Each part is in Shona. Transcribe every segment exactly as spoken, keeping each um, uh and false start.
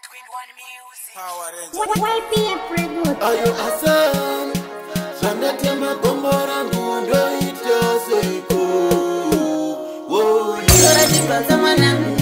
Y P F Production. Ayo Hassan, Shandatia magombora ngundo itaseko. Yora jipanza mwanangu,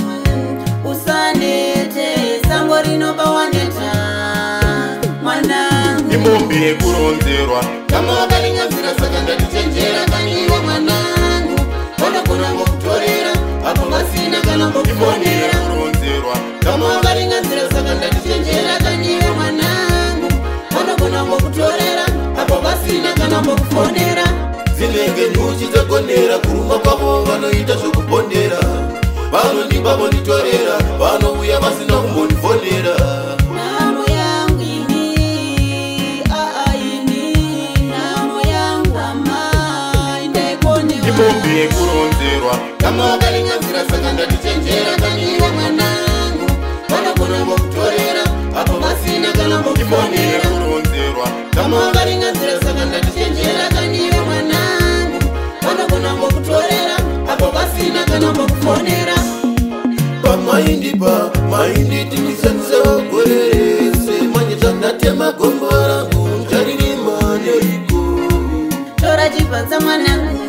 usanete, sango rinoba waneta. Mwanangu Imbombi kuronzerwa, kama wakalinganzira saka ndatichenjera kaniwe mwanangu. Kono kuna ngokutorera, hapo ngasina kana ngokufonera. kuronzerwa, Kama wakalinganzira saka ndatichenjera kaniwe mwanangu. Kono kuna ngokutorera, hapo ngasina kana ngokufonera. Zinenge nyuchi zagonera, kuruma kwavo vanoita zvokupondera. Vanondipa vonditorera, vanouya vasina kumbondifonera. Namo yangu ini, aa ini, namo yangu ama, indaikonyewa. Imbombi kuronzerwa, Kama wakalinganzira saka ndatichenjera kaniwe mwanangu. Kono kuna ngokutorera, hapo ngasina kana ngokufonera. kuronzerwa, Kama wakalinganzira saka ndatichenjera kaniwe mwanangu. Kono kuna ngokutorera, hapo ngasina kana ngokufonera. pamaindipa maindi tinisanisa gorerese manye zvandatia magombora ngunjaririma neriko. Tora chipanza mwanangu,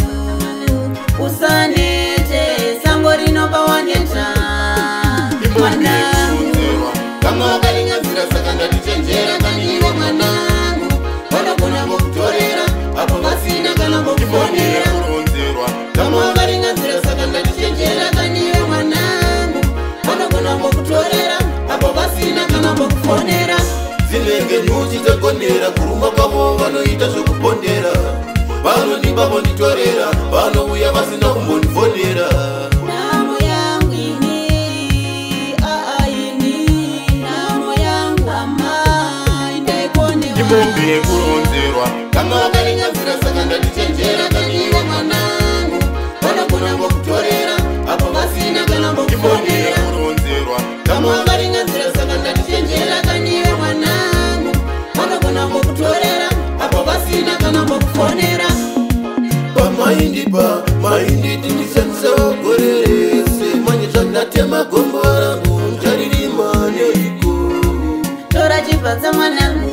usanete, sango rinoba waneta. Mwanangu kama wakalinganzira saka ndatichenjera kaniwe mwanangu. Kono kuna ngokutorera, hapo ngasina kana ngokufonera. kuronzerwa, Kama wakalinganzira saka ndatichenjera kaniwe mwanangu. Kono kuna ngokutorera, hapo ngasina kana ngokufonera. zinenge nyuchi dzagonera, kuruma kwavo vanoita zvokupondera. Vanondipa vonditorera, vanouya vasina kumbondifonera. Namo yangu ini, aa ini, namo yangu ama, indaikonyewa. Imbombi kuronzerwa, Kama wakalinganzira saka ndatichenjera kaniwe mwanangu. Kono kuna ngokutorera, hapo ngasina kana ngokufonera. kuronzerwa, Kama wakalinganzira saka ndatichenjera kaniwe mwanangu. Kono kuna ngokutorera, hapo ngasina kana ngokufonera. pamaindipa maindi tinisanisa gorerese manye zvandatia magombora ngunjaririma neriko. Tora chipanza mwanangu,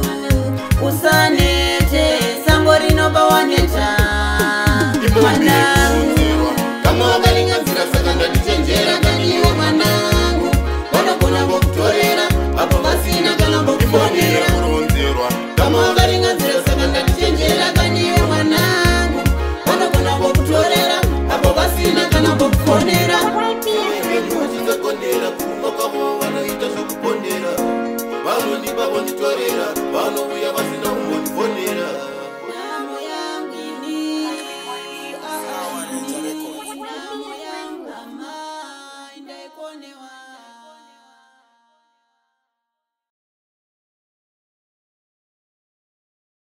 usanete, sango rinoba waneta. Mwanangu kama wakalinganzira saka ndatichenjera kaniwe mwanangu. Kono kuna ngokutorera, hapo ngasina kana ngokufonera. kuronzerwa, Kama wakalinganzira saka ndatichenjera kaniwe mwanangu. Kono kuna ngokutorera, hapo ngasina kana ngokufonera. Y P F nyuchi dzagonera, kuruma kwavo vanoita zvokupondera. Vanondipa vonditorera, vanouya vasina